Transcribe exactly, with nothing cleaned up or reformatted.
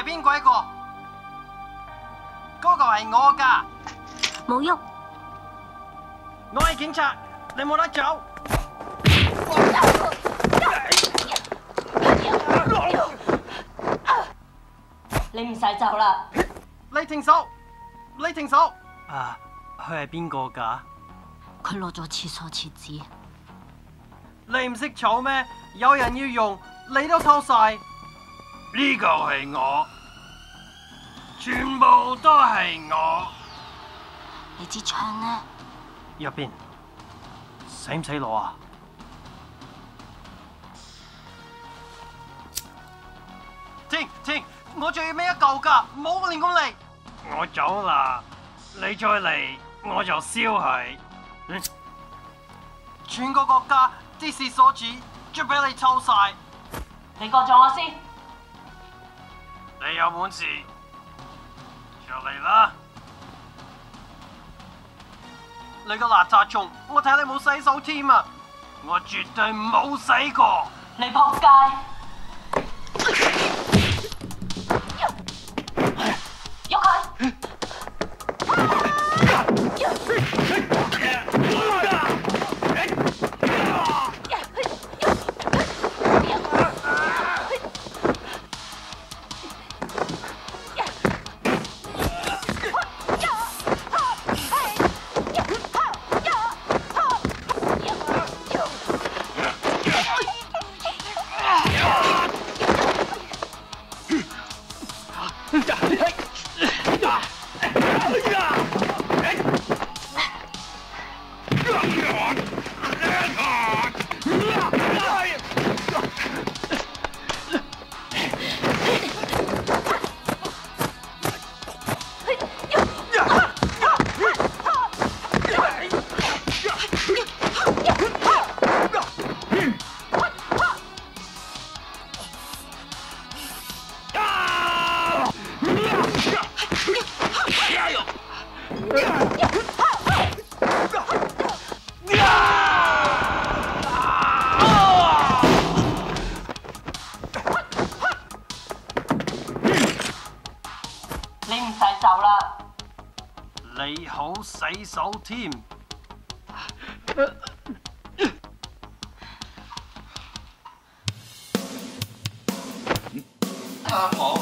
邊鬼個？嗰個係我㗎。 冇喐。 我係警察，你冇得走。 你唔使走啦。 你停手！你停手！啊，佢係邊個㗎？ 佢攞咗廁所廁紙。 你唔識儲咩？有人要用，你都偷晒。呢個係我，全部都係我。 你支槍呢？ 入邊，使唔使攞啊？停停！我仲要孭一嚿㗎，唔好亂咁嚟。我走啦，你再嚟我就燒佢。嗯，全個國家啲廁所紙都俾你偷晒。 你過咗我先。 你有本事就嚟啦！你個邋遢蟲，我睇你冇洗手添啊！我絕對冇洗過。 你仆街！喐佢！你唔使走啦。 你好洗手添。 啱我。